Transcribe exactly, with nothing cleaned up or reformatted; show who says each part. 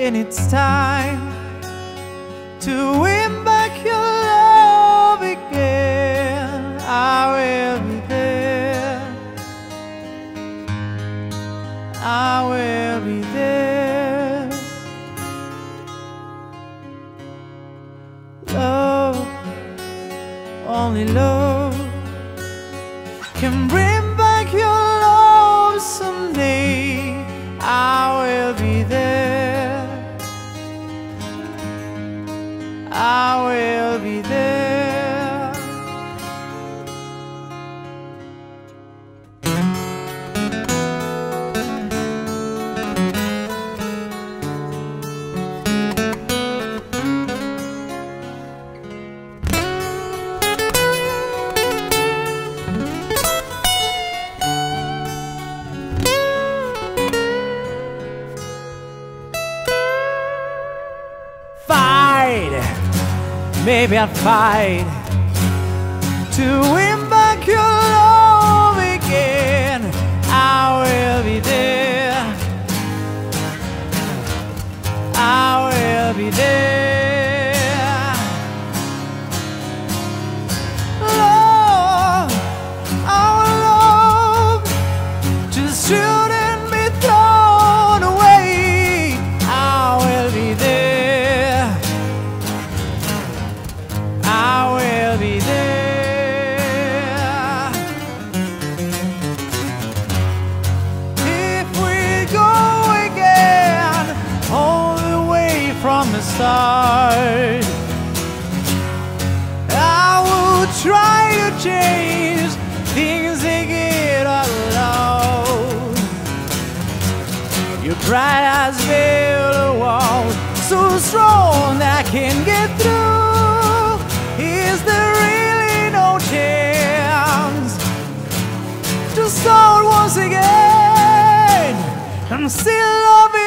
Speaker 1: when it's time to win back your love again, I will be there. I will be there. Love, only love can bring back your love someday. I will be there. I will be there. Maybe I'd fight to win back your love again. I will be there. I will be there. Love, our love just shouldn't be thrown away. I will be there. I will be there. If we go again all the way from the start, I will try to change things they get alone. Your bright eyes build a wall so strong that I can get through. Is there really no chance to start once again? I'm still loving